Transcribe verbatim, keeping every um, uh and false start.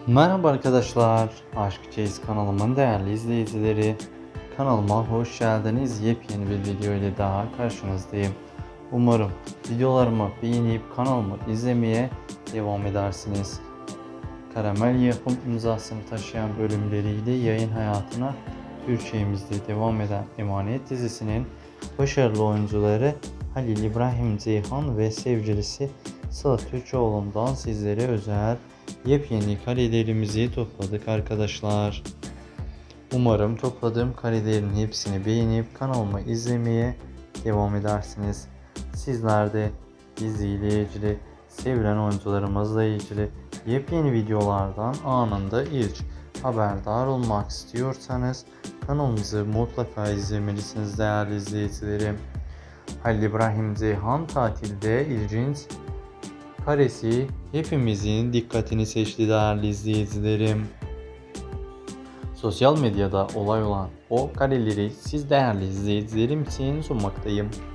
Merhaba arkadaşlar, Aşk Çeyiz kanalımın değerli izleyicileri. Kanalıma hoş geldiniz. Yepyeni bir video ile daha karşınızdayım. Umarım videolarımı beğenip kanalımı izlemeye devam edersiniz. Karamel yapım imzasını taşıyan bölümleriyle yayın hayatına Türkçemizde devam eden Emanet dizisinin başarılı oyuncuları Halil İbrahim Ceyhan ve sevgilisi Sıla Türkoğlu'ndan sizlere özel yepyeni karelerimizi topladık arkadaşlar. Umarım topladığım karelerin hepsini beğenip kanalımı izlemeye devam edersiniz. Sizler de diziyle ilgili, sevilen oyuncularımızla ilgili yepyeni videolardan anında ilk haberdar olmak istiyorsanız kanalımızı mutlaka izlemelisiniz değerli izleyicilerim. Halil İbrahim Ceyhan tatilde ilginç karesi hepimizin dikkatini seçti değerli izleyicilerim. Sosyal medyada olay olan o kareleri siz değerli izleyicilerim için sunmaktayım.